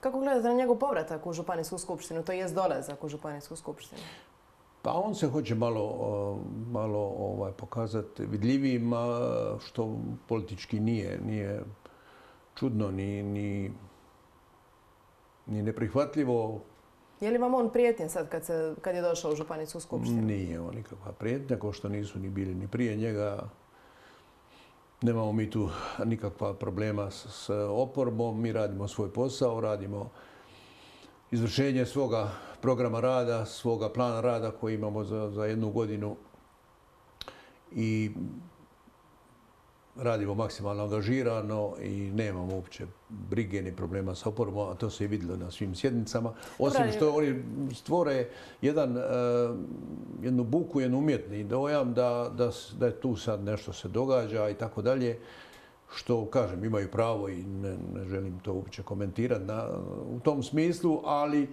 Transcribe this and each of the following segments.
Kako gledate na njegov povratak u Županijsku skupštinu, to jest dolazak u Županijsku skupštinu? Pa on se hoće malo pokazati vidljivijim, što politički nije čudno ni neprihvatljivo. Je li vam on prijetnja sad kad je došao u Županijsku skupštinu? Nije on nikakva prijetnja, kao što nisu ni bili ni prije njega. Nemamo mi tu nikakva problema s oporbom, mi radimo svoj posao, radimo izvršenje svoga programa rada, svoga plana rada koji imamo za jednu godinu i radimo maksimalno angažirano i nemamo uopće brige ni problema s oporbom, a to se i vidjelo na svim sjednicama. Osim što oni stvore jednu buku, jedan umjetni dojam da je tu sad nešto se događa i tako dalje, što, kažem, imaju pravo i ne želim to uopće komentirati u tom smislu, ali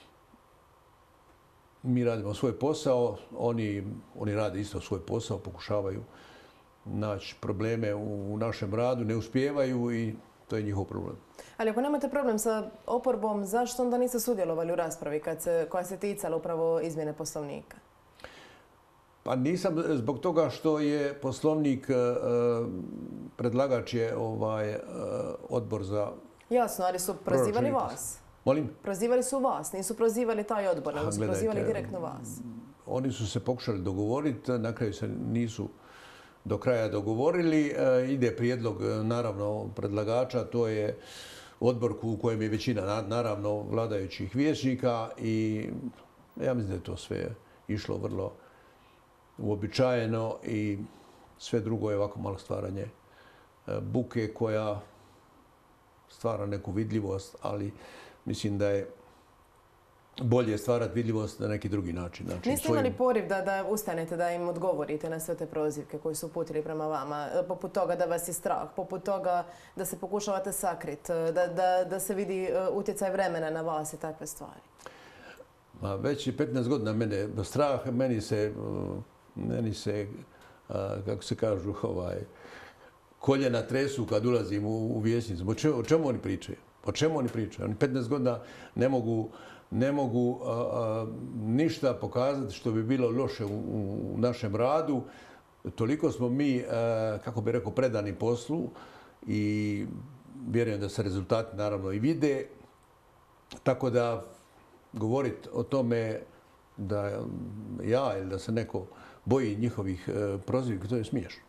mi radimo svoj posao, oni rade isto svoj posao, pokušavaju naći probleme u našem radu, ne uspijevaju i to je njihov problem. Ali ako nemate problem sa oporbom, zašto onda niste sudjelovali u raspravi koja se ticala upravo izmjene Poslovnika? Pa nisam, zbog toga što je Poslovnik, predlagač je odbor za... Jasno, ali su prozivali vas. Molim? Prozivali su vas, nisu prozivali taj odbor, nego su prozivali direktno vas. Oni su se pokušali dogovoriti, na kraju se nisu do kraja dogovorili. Ide prijedlog, naravno, predlagača, to je odbor u kojem je većina, naravno, vladajućih vijećnika i ja mislim da je to sve išlo vrlo uobičajeno i sve drugo je ovako malo stvaranje buke koja stvara neku vidljivost, ali mislim da je bolje stvarati vidljivost na neki drugi način. Niste imali poriv da ustanete, da im odgovorite na sve te prozivke koji su uputili prema vama, poput toga da vas je strah, poput toga da se pokušavate sakriti, da se vidi utjecaj vremena na vas i takve stvari? Već je 15 godina mene strah, meni se, kako se kažu, koljena tresu kad ulazim u vijećnicu. O čemu oni pričaju? O čemu oni pričaju? Oni 15 godina ne mogu ništa pokazati što bi bilo loše u našem radu. Toliko smo mi, kako bi rekao, predani poslu i vjerujem da se rezultati naravno i vide. Tako da govoriti o tome da ja ili da se neko boji njihovih prozivki, to je smiješno.